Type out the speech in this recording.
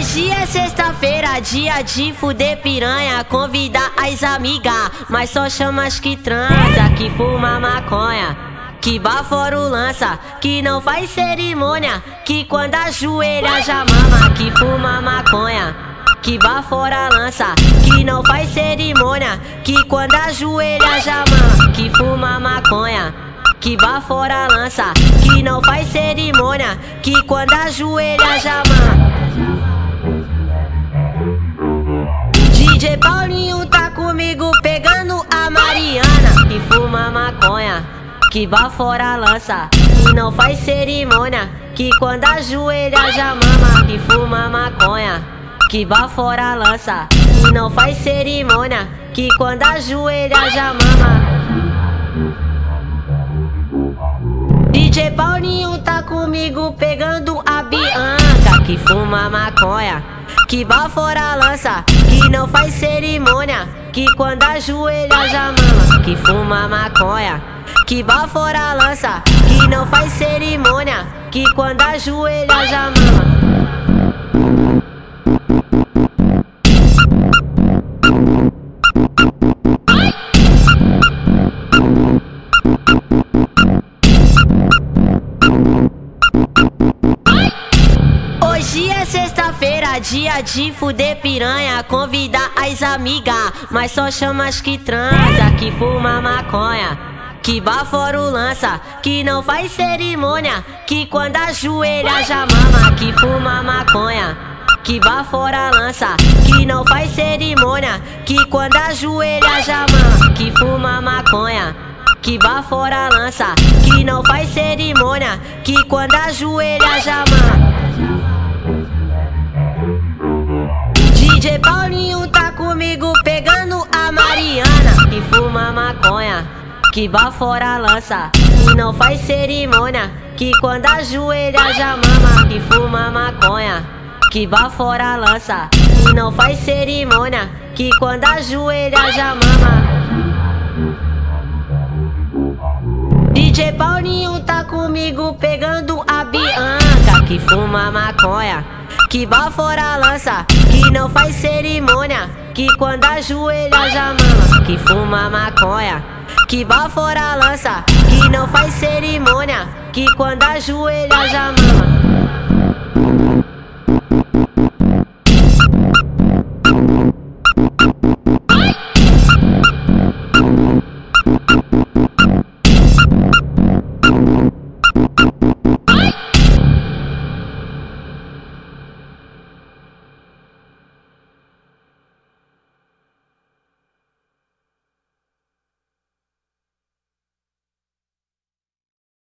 Hoje é sexta-feira, dia de fuder piranha. Convida as amigas, mas só chama as que transa, que fuma maconha, que bafora o lança, que não faz cerimônia, que quando ajoelha já mama, que fuma maconha, que bafora lança, que não faz cerimônia, que quando ajoelha já mama, que fuma maconha, que bafora lança, que não faz cerimônia, que quando ajoelha já mama. DJ Paulinho tá comigo pegando a Mariana, que fuma maconha, que bafora lança, que não faz cerimônia, que quando ajoelha já mama, que fuma maconha, que bafora lança, que não faz cerimônia, que quando ajoelha já mama. DJ Paulinho tá comigo pegando a Bianca, que fuma maconha, que bafora lança, que não faz cerimônia, que quando ajoelha já mama, que fuma maconha, que bafora lança, que não faz cerimônia, que quando ajoelha já mama. Hoje é sexta-feira, dia de fuder piranha. Convida as amigas, mas só chama as que transa, que fuma maconha, que bafora o lança, que não faz cerimônia, que quando ajoelha já mama, que fuma maconha, que bafora lança, que não faz cerimônia, que quando ajoelha já mama, que fuma maconha, que bafora lança, que não faz cerimônia, que quando ajoelha já mama. DJ Paulinho tá comigo pegando a Mariana, que fuma maconha, que bafora lança, que não faz cerimônia, que quando ajoelha já mama, que fuma maconha, que bafora lança, que não faz cerimônia, que quando ajoelha já mama. DJ Paulinho tá comigo pegando a Bianca, que fuma maconha, que bafora lança, que não faz cerimônia, que quando ajoelha já mama, que fuma maconha, que bafora lança, que não faz cerimônia, que quando ajoelha já mama.